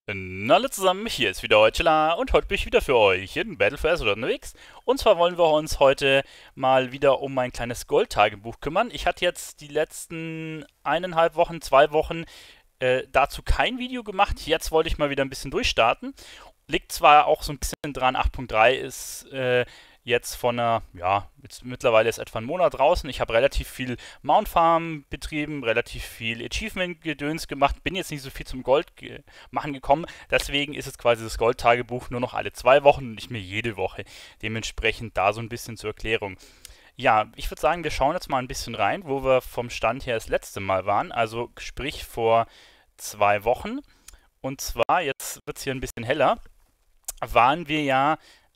Na alle zusammen, hier ist wieder Heutela und heute bin ich wieder für euch in Battle for Azeroth unterwegs. Und zwar wollen wir uns heute mal wieder um mein kleines Gold-Tagebuch kümmern. Ich hatte jetzt die letzten 1,5 Wochen, 2 Wochen dazu kein Video gemacht. Jetzt wollte ich mal wieder ein bisschen durchstarten. Liegt zwar auch so ein bisschen dran, 8.3 ist jetzt von einer, ja, jetzt mittlerweile ist etwa ein Monat draußen. Ich habe relativ viel Mount Farm betrieben, relativ viel Achievement-Gedöns gemacht, bin jetzt nicht so viel zum Gold machen gekommen. Deswegen ist es quasi das Gold-Tagebuch nur noch alle 2 Wochen und nicht mehr jede Woche. Dementsprechend da so ein bisschen zur Erklärung. Ja, ich würde sagen, wir schauen jetzt mal ein bisschen rein, wo wir vom Stand her das letzte Mal waren. Also sprich vor 2 Wochen. Und zwar, jetzt wird es hier ein bisschen heller, waren wir ja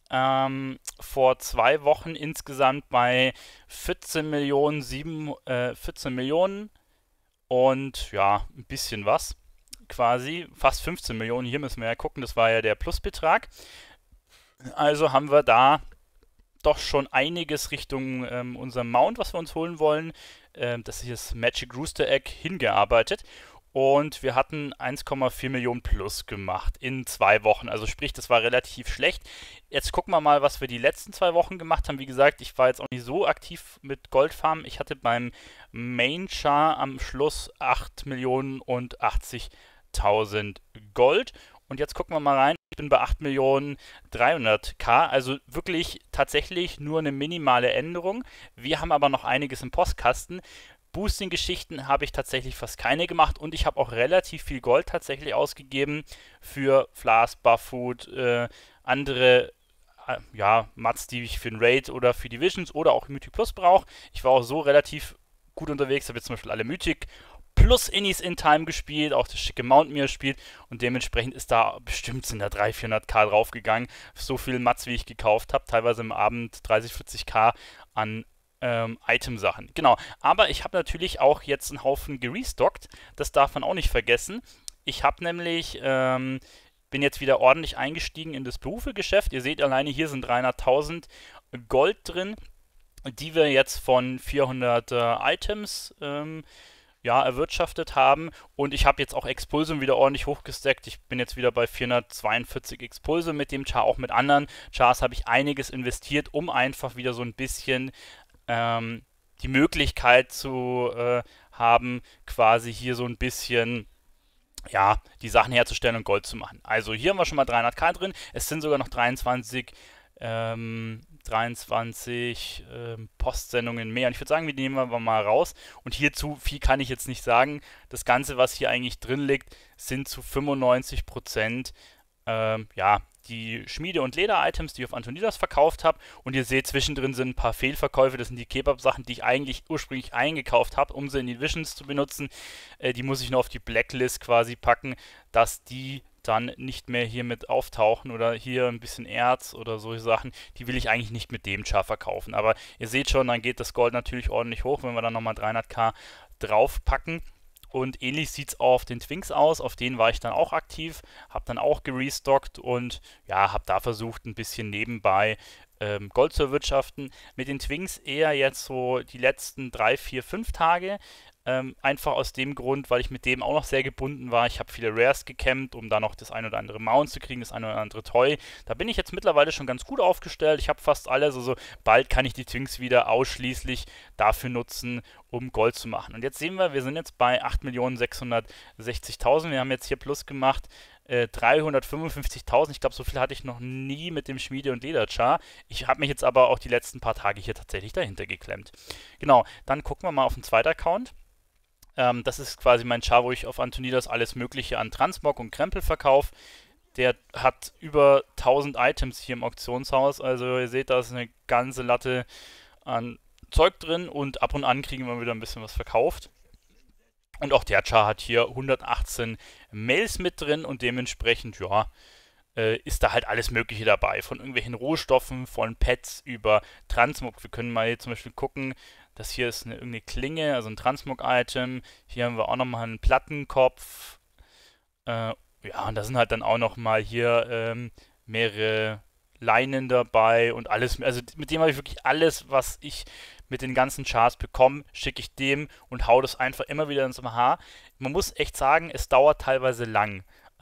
vor 2 Wochen insgesamt bei 14 Millionen, 14 Millionen und ja, ein bisschen was quasi, fast 15 Millionen. Hier müssen wir ja gucken, das war ja der Plusbetrag. Also haben wir da doch schon einiges Richtung unserem Mount, was wir uns holen wollen. Das hier ist Magic Rooster Egg hingearbeitet. Und wir hatten 1,4 Millionen plus gemacht in 2 Wochen. Also sprich, das war relativ schlecht. Jetzt gucken wir mal, was wir die letzten 2 Wochen gemacht haben. Wie gesagt, ich war jetzt auch nicht so aktiv mit Goldfarmen. Ich hatte beim Main Char am Schluss 8 Millionen und 80.000 Gold. Und jetzt gucken wir mal rein. Ich bin bei 8 Millionen 300k. Also wirklich tatsächlich nur eine minimale Änderung. Wir haben aber noch einiges im Postkasten. Boosting-Geschichten habe ich tatsächlich fast keine gemacht und ich habe auch relativ viel Gold tatsächlich ausgegeben für Flas, Buffood, andere ja, Mats, die ich für den Raid oder für die Visions oder auch Mythic Plus brauche. Ich war auch so relativ gut unterwegs, habe jetzt zum Beispiel alle Mythic Plus Innis in Time gespielt, auch das schicke Mount mir gespielt und dementsprechend ist da bestimmt sind da 300, 400k draufgegangen. So viel Mats, wie ich gekauft habe, teilweise im Abend 30, 40k an Item-Sachen. Genau, aber ich habe natürlich auch jetzt einen Haufen gerestockt. Das darf man auch nicht vergessen. Ich habe nämlich, bin jetzt wieder ordentlich eingestiegen in das Berufegeschäft. Ihr seht alleine, hier sind 300.000 Gold drin, die wir jetzt von 400 Items ja, erwirtschaftet haben. Und ich habe jetzt auch Expulsum wieder ordentlich hochgestackt. Ich bin jetzt wieder bei 442 Expulse mit dem Char. Auch mit anderen Chars habe ich einiges investiert, um einfach wieder so ein bisschen die Möglichkeit zu haben, quasi hier so ein bisschen, ja, die Sachen herzustellen und Gold zu machen. Also hier haben wir schon mal 300k drin. Es sind sogar noch 23 Postsendungen mehr. Und ich würde sagen, wir nehmen wir mal raus. Und hierzu viel kann ich jetzt nicht sagen. Das Ganze, was hier eigentlich drin liegt, sind zu 95% ja, die Schmiede- und Leder-Items, die ich auf Antonidas verkauft habe. Und ihr seht, zwischendrin sind ein paar Fehlverkäufe. Das sind die Kebab-Sachen, die ich eigentlich ursprünglich eingekauft habe, um sie in die Visions zu benutzen. Die muss ich nur auf die Blacklist quasi packen, dass die dann nicht mehr hier mit auftauchen oder hier ein bisschen Erz oder solche Sachen, die will ich eigentlich nicht mit dem Char verkaufen. Aber ihr seht schon, dann geht das Gold natürlich ordentlich hoch, wenn wir dann nochmal 300k draufpacken. Und ähnlich sieht es auf den Twinks aus. Auf denen war ich dann auch aktiv, habe dann auch gerestockt und ja, habe da versucht, ein bisschen nebenbei Gold zu erwirtschaften. Mit den Twinks eher jetzt so die letzten 3, 4, 5 Tage. Einfach aus dem Grund, weil ich mit dem auch noch sehr gebunden war. Ich habe viele Rares gecampt, um da noch das ein oder andere Mount zu kriegen, das ein oder andere Toy. Da bin ich jetzt mittlerweile schon ganz gut aufgestellt. Ich habe fast alles. Also bald kann ich die Twinks wieder ausschließlich dafür nutzen, um Gold zu machen. Und jetzt sehen wir sind jetzt bei 8.660.000. Wir haben jetzt hier Plus gemacht. 355.000. Ich glaube, so viel hatte ich noch nie mit dem Schmiede- und Lederchar. Ich habe mich jetzt aber auch die letzten paar Tage hier tatsächlich dahinter geklemmt. Genau, dann gucken wir mal auf den zweiten Account. Das ist quasi mein Char, wo ich auf Antonidas alles Mögliche an Transmog und Krempel verkaufe. Der hat über 1000 Items hier im Auktionshaus. Also ihr seht, da ist eine ganze Latte an Zeug drin und ab und an kriegen wir wieder ein bisschen was verkauft. Und auch der Char hat hier 118 Mails mit drin und dementsprechend, ja, ist da halt alles Mögliche dabei. Von irgendwelchen Rohstoffen, von Pets über Transmog. Wir können mal hier zum Beispiel gucken, das hier ist irgendeine Klinge, also ein Transmog-Item. Hier haben wir auch nochmal einen Plattenkopf. Ja, und da sind halt dann auch nochmal hier mehrere Leinen dabei und alles. Also mit dem habe ich wirklich alles, was ich mit den ganzen Charts bekomme, schicke ich dem und hau das einfach immer wieder ins Haar. Man muss echt sagen, es dauert teilweise lang.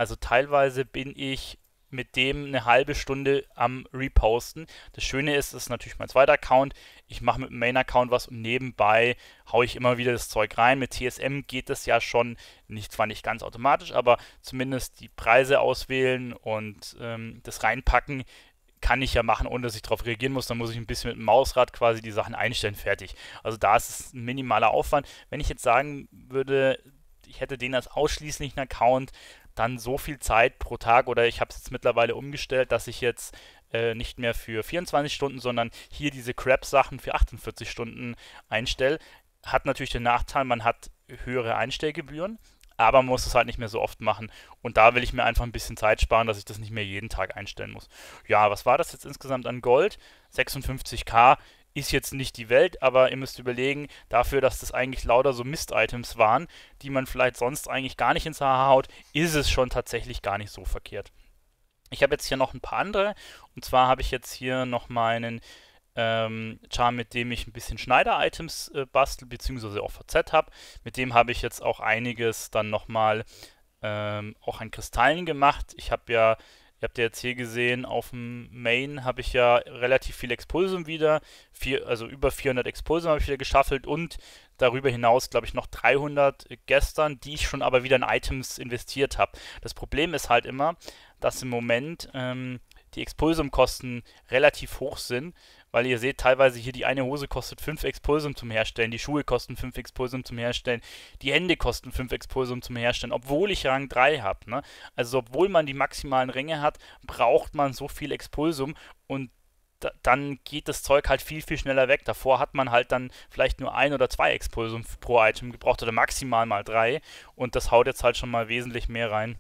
Also teilweise bin ich mit dem eine halbe Stunde am Reposten. Das Schöne ist, es ist natürlich mein zweiter Account. Ich mache mit dem Main-Account was und nebenbei haue ich immer wieder das Zeug rein. Mit TSM geht das ja schon, nicht, zwar nicht ganz automatisch, aber zumindest die Preise auswählen und das reinpacken kann ich ja machen, ohne dass ich darauf reagieren muss. Dann muss ich ein bisschen mit dem Mausrad quasi die Sachen einstellen, fertig. Also da ist es ein minimaler Aufwand. Wenn ich jetzt sagen würde, ich hätte den als ausschließlichen Account, dann so viel Zeit pro Tag, oder ich habe es jetzt mittlerweile umgestellt, dass ich jetzt nicht mehr für 24 Stunden, sondern hier diese Crap-Sachen für 48 Stunden einstelle. Hat natürlich den Nachteil, man hat höhere Einstellgebühren, aber man muss es halt nicht mehr so oft machen. Und da will ich mir einfach ein bisschen Zeit sparen, dass ich das nicht mehr jeden Tag einstellen muss. Ja, was war das jetzt insgesamt an Gold? 56k ist jetzt nicht die Welt, aber ihr müsst überlegen, dafür, dass das eigentlich lauter so Mist-Items waren, die man vielleicht sonst eigentlich gar nicht ins Haar haut, ist es schon tatsächlich gar nicht so verkehrt. Ich habe jetzt hier noch ein paar andere. Und zwar habe ich jetzt hier noch meinen Charm, mit dem ich ein bisschen Schneider-Items bastel, beziehungsweise auch VZ habe. Mit dem habe ich jetzt auch einiges dann nochmal auch an Kristallen gemacht. Ihr habt ja jetzt hier gesehen, auf dem Main habe ich ja relativ viel Expulsum wieder. Also über 400 Expulsum habe ich wieder geschaffelt und darüber hinaus, glaube ich, noch 300 gestern, die ich schon aber wieder in Items investiert habe. Das Problem ist halt immer, dass im Moment die Expulsumkosten relativ hoch sind, weil ihr seht teilweise hier, die eine Hose kostet 5 Expulsum zum Herstellen, die Schuhe kosten 5 Expulsum zum Herstellen, die Hände kosten 5 Expulsum zum Herstellen, obwohl ich Rang 3 habe. Ne? Also obwohl man die maximalen Ränge hat, braucht man so viel Expulsum und dann geht das Zeug halt viel, viel schneller weg. Davor hat man halt dann vielleicht nur ein oder zwei Expulsum pro Item gebraucht oder maximal mal drei und das haut jetzt halt schon mal wesentlich mehr rein.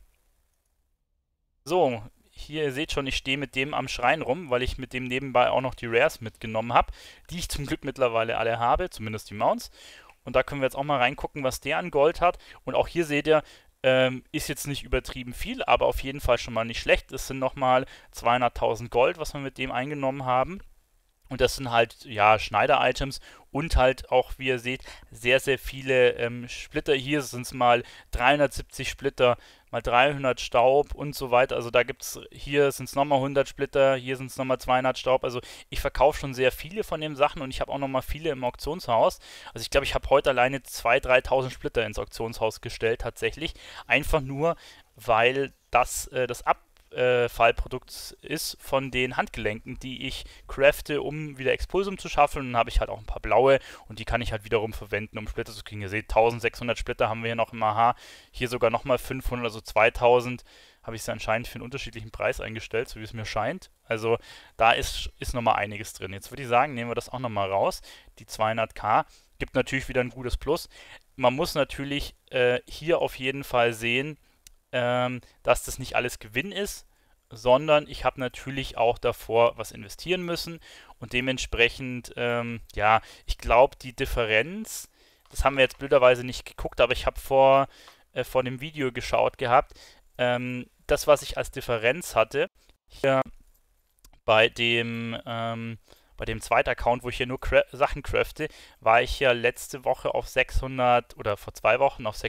So, hier, ihr seht schon, ich stehe mit dem am Schrein rum, weil ich mit dem nebenbei auch noch die Rares mitgenommen habe, die ich zum Glück mittlerweile alle habe, zumindest die Mounts. Und da können wir jetzt auch mal reingucken, was der an Gold hat. Und auch hier seht ihr, ist jetzt nicht übertrieben viel, aber auf jeden Fall schon mal nicht schlecht. Es sind nochmal 200.000 Gold, was wir mit dem eingenommen haben. Und das sind halt, ja, Schneider-Items und halt auch, wie ihr seht, sehr, sehr viele Splitter. Hier sind es mal 370 Splitter, mal 300 Staub und so weiter. Also da gibt es, hier sind es nochmal 100 Splitter, hier sind es nochmal 200 Staub. Also ich verkaufe schon sehr viele von den Sachen und ich habe auch nochmal viele im Auktionshaus. Also ich glaube, ich habe heute alleine 2.000, 3.000 Splitter ins Auktionshaus gestellt, tatsächlich. Einfach nur, weil das Fallprodukt ist von den Handgelenken, die ich crafte, um wieder Expulsum zu schaffen. Und dann habe ich halt auch ein paar blaue und die kann ich halt wiederum verwenden, um Splitter zu kriegen. Ihr seht, 1600 Splitter haben wir hier noch im AH. Hier sogar nochmal 500, also 2000 habe ich es anscheinend für einen unterschiedlichen Preis eingestellt, so wie es mir scheint. Also da ist nochmal einiges drin. Jetzt würde ich sagen, nehmen wir das auch nochmal raus. Die 200k gibt natürlich wieder ein gutes Plus. Man muss natürlich hier auf jeden Fall sehen, dass das nicht alles Gewinn ist, sondern ich habe natürlich auch davor was investieren müssen und dementsprechend, ja, ich glaube, die Differenz, das haben wir jetzt blöderweise nicht geguckt, aber ich habe vor dem Video geschaut gehabt, das, was ich als Differenz hatte, hier bei bei dem zweiten Account, wo ich hier nur Sachen crafte, war ich ja letzte Woche auf 600 oder vor 2 Wochen auf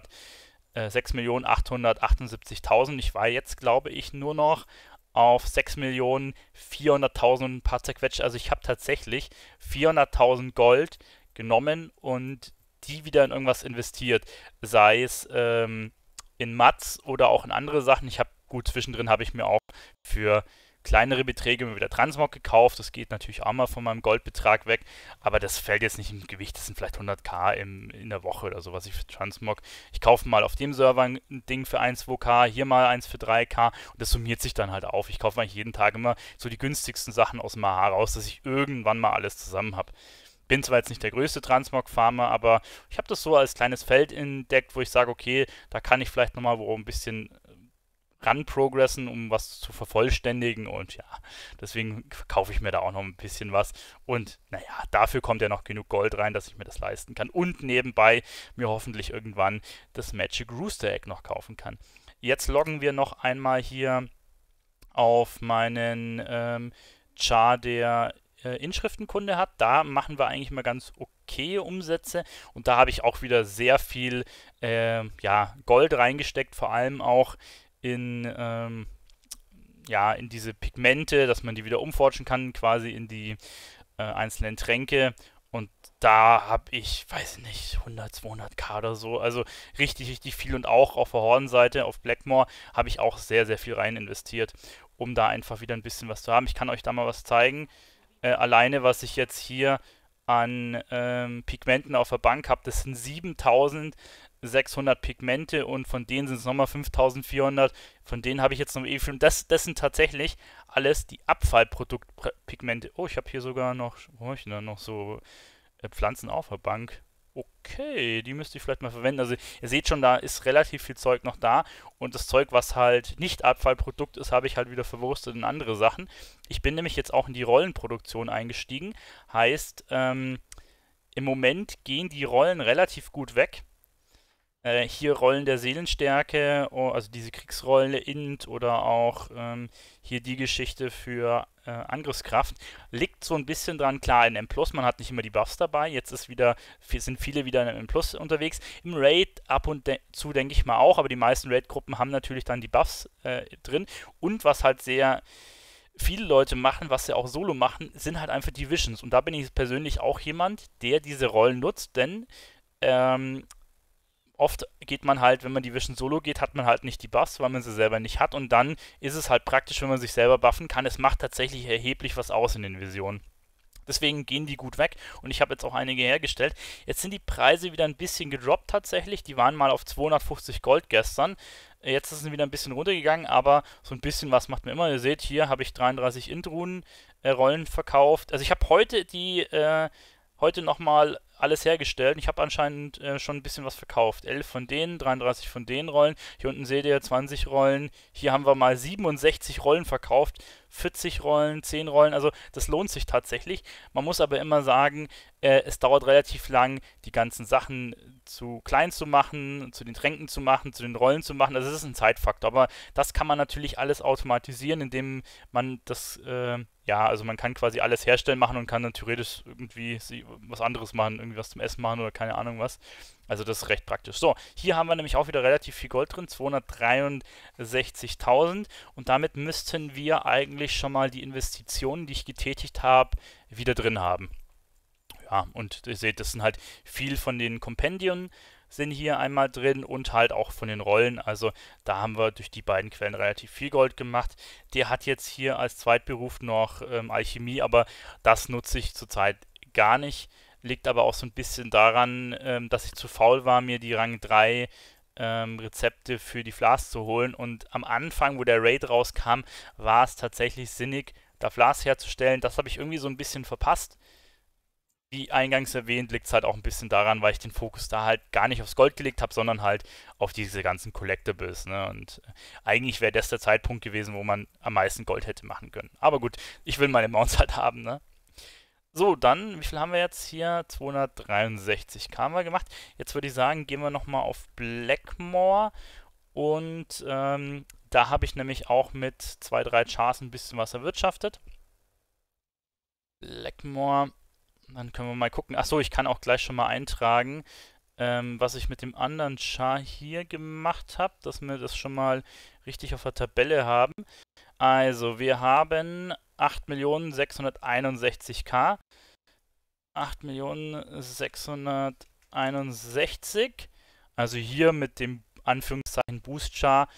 6.878.000. Ich war jetzt, glaube ich, nur noch auf 6.400.000 und ein paar zerquetscht. Also ich habe tatsächlich 400.000 Gold genommen und die wieder in irgendwas investiert. Sei es in Mats oder auch in andere Sachen. Gut, zwischendrin habe ich mir auch für kleinere Beträge immer wieder Transmog gekauft. Das geht natürlich auch mal von meinem Goldbetrag weg, aber das fällt jetzt nicht im Gewicht. Das sind vielleicht 100k in der Woche oder so, was ich für Transmog. Ich kaufe mal auf dem Server ein Ding für 1, 2k, hier mal eins für 3k und das summiert sich dann halt auf. Ich kaufe eigentlich jeden Tag immer so die günstigsten Sachen aus dem AHA raus, dass ich irgendwann mal alles zusammen habe. Bin zwar jetzt nicht der größte Transmog-Farmer, aber ich habe das so als kleines Feld entdeckt, wo ich sage, okay, da kann ich vielleicht nochmal wo ein bisschen ranprogressen, um was zu vervollständigen und ja, deswegen kaufe ich mir da auch noch ein bisschen was und naja, dafür kommt ja noch genug Gold rein, dass ich mir das leisten kann und nebenbei mir hoffentlich irgendwann das Magic Rooster Egg noch kaufen kann. Jetzt loggen wir noch einmal hier auf meinen Char, der Inschriftenkunde hat. Da machen wir eigentlich mal ganz okay Umsätze und da habe ich auch wieder sehr viel ja, Gold reingesteckt, vor allem auch ja, in diese Pigmente, dass man die wieder umforschen kann, quasi in die einzelnen Tränke. Und da habe ich, weiß nicht, 100, 200k oder so. Also richtig, richtig viel. Und auch auf der Hornseite, auf Blackmore, habe ich auch sehr, sehr viel rein investiert, um da einfach wieder ein bisschen was zu haben. Ich kann euch da mal was zeigen. Alleine, was ich jetzt hier an Pigmenten auf der Bank habe, das sind 7600 Pigmente und von denen sind es nochmal 5400. Von denen habe ich jetzt noch ewig viel. Und das sind tatsächlich alles die Abfallproduktpigmente. Oh, ich habe hier sogar noch, wo hab ich denn da noch so Pflanzen auf der Bank. Okay, die müsste ich vielleicht mal verwenden. Also ihr seht schon, da ist relativ viel Zeug noch da und das Zeug, was halt nicht Abfallprodukt ist, habe ich halt wieder verwurstet in andere Sachen. Ich bin nämlich jetzt auch in die Rollenproduktion eingestiegen. Heißt, im Moment gehen die Rollen relativ gut weg. Hier Rollen der Seelenstärke, also diese Kriegsrollen Int oder auch hier die Geschichte für Angriffskraft, liegt so ein bisschen dran, klar, in M+, man hat nicht immer die Buffs dabei, jetzt sind viele wieder in M+ unterwegs. Im Raid ab und zu denke ich mal auch, aber die meisten Raid-Gruppen haben natürlich dann die Buffs drin. Und was halt sehr viele Leute machen, was sie auch solo machen, sind halt einfach die Visions. Und da bin ich persönlich auch jemand, der diese Rollen nutzt, denn ähm, oft geht man halt, wenn man die Vision solo geht, hat man halt nicht die Buffs, weil man sie selber nicht hat. Und dann ist es halt praktisch, wenn man sich selber buffen kann. Es macht tatsächlich erheblich was aus in den Visionen. Deswegen gehen die gut weg und ich habe jetzt auch einige hergestellt. Jetzt sind die Preise wieder ein bisschen gedroppt tatsächlich. Die waren mal auf 250 Gold gestern. Jetzt ist es wieder ein bisschen runtergegangen, aber so ein bisschen was macht mir immer. Ihr seht, hier habe ich 33 Int-Runen Rollen verkauft. Also ich habe heute nochmal alles hergestellt. Ich habe anscheinend schon ein bisschen was verkauft. 11 von denen, 33 von den Rollen. Hier unten seht ihr 20 Rollen. Hier haben wir mal 67 Rollen verkauft. 40 Rollen, 10 Rollen. Also das lohnt sich tatsächlich. Man muss aber immer sagen, es dauert relativ lang, die ganzen Sachen zu klein zu machen, zu den Tränken zu machen, zu den Rollen zu machen. Also es ist ein Zeitfaktor. Aber das kann man natürlich alles automatisieren, indem man ja, also man kann quasi alles herstellen machen und kann dann theoretisch irgendwie was anderes machen, irgendwie was zum Essen machen oder keine Ahnung was. Also das ist recht praktisch. So, hier haben wir nämlich auch wieder relativ viel Gold drin, 263.000 und damit müssten wir eigentlich schon mal die Investitionen, die ich getätigt habe, wieder drin haben. Ja, und ihr seht, das sind halt viel von den Kompendien sind hier einmal drin und halt auch von den Rollen. Also da haben wir durch die beiden Quellen relativ viel Gold gemacht. Der hat jetzt hier als Zweitberuf noch Alchemie, aber das nutze ich zurzeit gar nicht. Liegt aber auch so ein bisschen daran, dass ich zu faul war, mir die Rang 3 Rezepte für die Flas zu holen. Und am Anfang, wo der Raid rauskam, war es tatsächlich sinnig, da Flas herzustellen. Das habe ich irgendwie so ein bisschen verpasst. Wie eingangs erwähnt, liegt es halt auch ein bisschen daran, weil ich den Fokus da halt gar nicht aufs Gold gelegt habe, sondern halt auf diese ganzen Collectibles. Ne? Und eigentlich wäre das der Zeitpunkt gewesen, wo man am meisten Gold hätte machen können. Aber gut, ich will meine Mounts halt haben. Ne? So, dann, wie viel haben wir jetzt hier? 263k haben wir gemacht. Jetzt würde ich sagen, gehen wir nochmal auf Blackmore. Und da habe ich nämlich auch mit 2, 3 Chars ein bisschen was erwirtschaftet. Blackmore. Dann können wir mal gucken. Achso, ich kann auch gleich schon mal eintragen, was ich mit dem anderen Char hier gemacht habe, dass wir das schon mal richtig auf der Tabelle haben. Also, wir haben 8.661.000. 8.661.000. Also hier mit dem Anführungszeichen Boost Char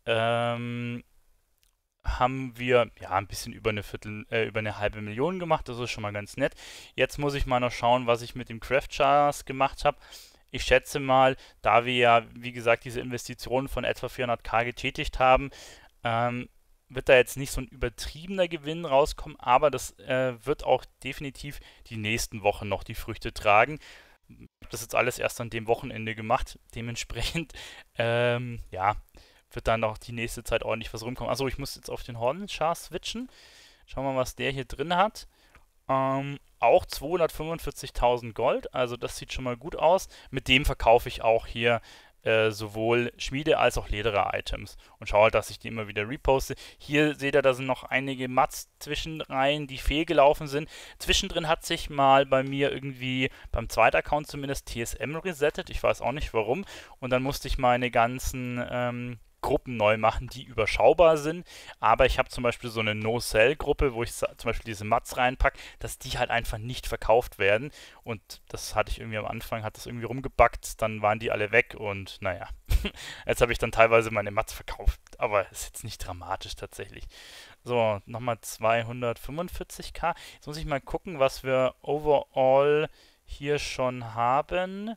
haben wir ja ein bisschen über eine halbe Million gemacht. Das ist schon mal ganz nett. Jetzt muss ich mal noch schauen, was ich mit dem Craft Jars gemacht habe. Ich schätze mal, da wir ja, wie gesagt, diese Investitionen von etwa 400k getätigt haben, wird da jetzt nicht so ein übertriebener Gewinn rauskommen, aber das wird auch definitiv die nächsten Wochen noch die Früchte tragen. Ich habe das jetzt alles erst an dem Wochenende gemacht. Dementsprechend, ja, wird dann auch die nächste Zeit ordentlich was rumkommen. Achso, ich muss jetzt auf den Hornchar switchen. Schauen wir mal, was der hier drin hat. Auch 245.000 Gold, also das sieht schon mal gut aus. Mit dem verkaufe ich auch hier sowohl Schmiede- als auch Lederer-Items und schaue halt, dass ich die immer wieder reposte. Hier seht ihr, da sind noch einige Mats zwischenrein, die fehlgelaufen sind. Zwischendrin hat sich mal bei mir irgendwie, beim zweiten Account zumindest, TSM resettet. Ich weiß auch nicht warum. Und dann musste ich meine ganzen Gruppen neu machen, die überschaubar sind. Aber ich habe zum Beispiel so eine No-Sell-Gruppe, wo ich zum Beispiel diese Mats reinpacke, dass die halt einfach nicht verkauft werden. Und das hatte ich irgendwie am Anfang, hat das irgendwie rumgebackt, dann waren die alle weg und naja. Jetzt habe ich dann teilweise meine Mats verkauft, aber ist jetzt nicht dramatisch tatsächlich. So, nochmal 245k. Jetzt muss ich mal gucken, was wir overall hier schon haben.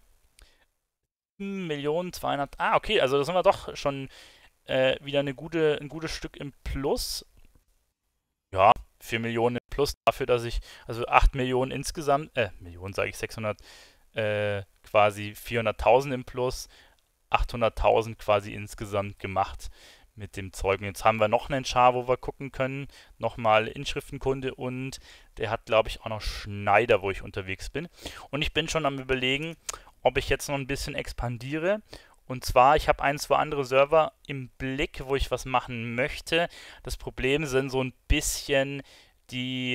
1.200.000. Ah, okay, also da sind wir doch schon wieder ein gutes Stück im Plus. Ja, 4 Millionen im Plus dafür, dass ich, also 8 Millionen insgesamt, Millionen sage ich, 600, quasi 400.000 im Plus, 800.000 quasi insgesamt gemacht mit dem Zeug. Und jetzt haben wir noch einen Char, wo wir gucken können. Nochmal Inschriftenkunde und der hat, glaube ich, auch noch Schneider, wo ich unterwegs bin. Und ich bin schon am Überlegen, ob ich jetzt noch ein bisschen expandiere. Und zwar, ich habe ein, zwei andere Server im Blick, wo ich was machen möchte. Das Problem sind so ein bisschen die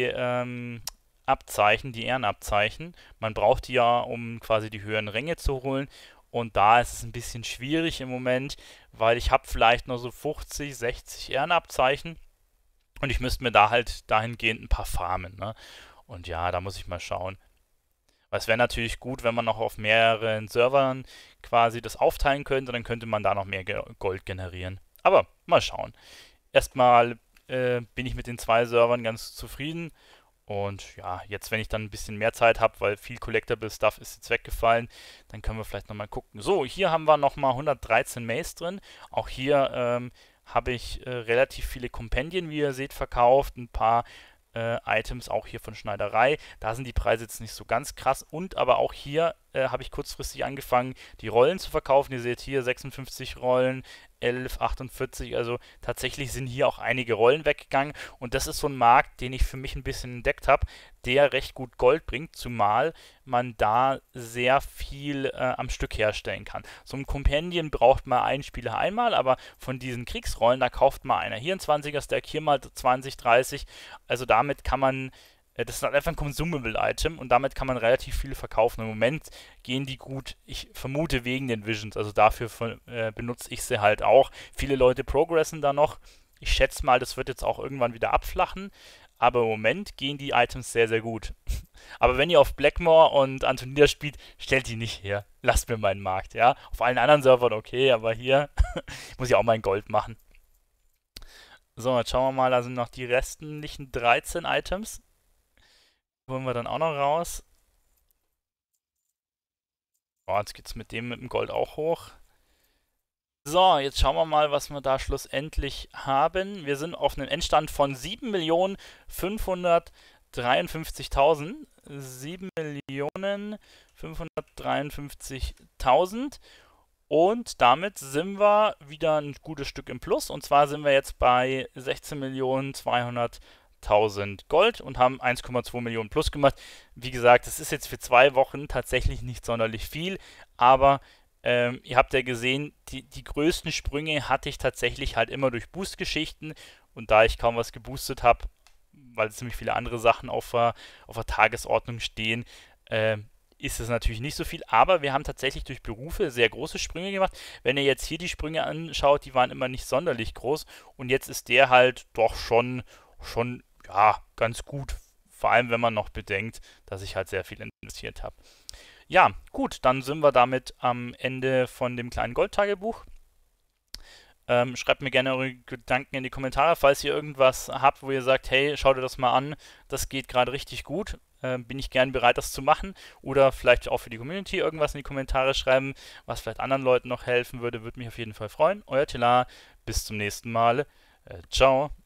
Abzeichen, die Ehrenabzeichen. Man braucht die ja, um quasi die höheren Ränge zu holen. Und da ist es ein bisschen schwierig im Moment, weil ich habe vielleicht noch so 50, 60 Ehrenabzeichen und ich müsste mir da halt dahingehend ein paar farmen, ne? Und ja, da muss ich mal schauen. Weil es wäre natürlich gut, wenn man noch auf mehreren Servern quasi das aufteilen könnte, dann könnte man da noch mehr Gold generieren. Aber mal schauen. Erstmal bin ich mit den zwei Servern ganz zufrieden. Und ja, jetzt, wenn ich dann ein bisschen mehr Zeit habe, weil viel Collectible Stuff ist jetzt weggefallen, dann können wir vielleicht nochmal gucken. So, hier haben wir nochmal 113 Maze drin. Auch hier habe ich relativ viele Kompendien, wie ihr seht, verkauft. Ein paar Items auch hier von Schneiderei. Da sind die Preise jetzt nicht so ganz krass. Und aber auch hier habe ich kurzfristig angefangen, die Rollen zu verkaufen. Ihr seht hier 56 Rollen, 11, 48. Also tatsächlich sind hier auch einige Rollen weggegangen. Und das ist so ein Markt, den ich für mich ein bisschen entdeckt habe, der recht gut Gold bringt, zumal man da sehr viel am Stück herstellen kann. So ein Companion braucht mal ein Spieler einmal, aber von diesen Kriegsrollen, da kauft mal einer hier ein 20er Stack, hier mal 20, 30. Also damit kann man das ist halt einfach ein Consumable-Item und damit kann man relativ viele verkaufen. Im Moment gehen die gut, ich vermute wegen den Visions, also dafür benutze ich sie halt auch. Viele Leute progressen da noch. Ich schätze mal, das wird jetzt auch irgendwann wieder abflachen, aber im Moment gehen die Items sehr, sehr gut. Aber wenn ihr auf Blackmore und Antonida spielt, stellt die nicht her. Lasst mir meinen Markt, ja. Auf allen anderen Servern okay, aber hier muss ich auch mein Gold machen. So, jetzt schauen wir mal, da sind noch die restlichen 13 Items. Holen wir dann auch noch raus. Oh, jetzt geht's mit dem Gold auch hoch. So, jetzt schauen wir mal, was wir da schlussendlich haben. Wir sind auf einem Endstand von 7.553.000. 7.553.000. Und damit sind wir wieder ein gutes Stück im Plus. Und zwar sind wir jetzt bei 16.200.000 Gold und haben 1,2 Millionen plus gemacht. Wie gesagt, das ist jetzt für 2 Wochen tatsächlich nicht sonderlich viel, aber ihr habt ja gesehen, die größten Sprünge hatte ich tatsächlich halt immer durch Boost-Geschichten und da ich kaum was geboostet habe, weil ziemlich viele andere Sachen auf der Tagesordnung stehen, ist es natürlich nicht so viel, aber wir haben tatsächlich durch Berufe sehr große Sprünge gemacht. Wenn ihr jetzt hier die Sprünge anschaut, die waren immer nicht sonderlich groß und jetzt ist der halt doch schon ja, ganz gut. Vor allem, wenn man noch bedenkt, dass ich halt sehr viel investiert habe. Ja, gut, dann sind wir damit am Ende von dem kleinen Goldtagebuch. Schreibt mir gerne eure Gedanken in die Kommentare, falls ihr irgendwas habt, wo ihr sagt, hey, schau dir das mal an, das geht gerade richtig gut. Bin ich gern bereit, das zu machen. Oder vielleicht auch für die Community irgendwas in die Kommentare schreiben, was vielleicht anderen Leuten noch helfen würde. Würde mich auf jeden Fall freuen. Euer Tila, bis zum nächsten Mal. Ciao.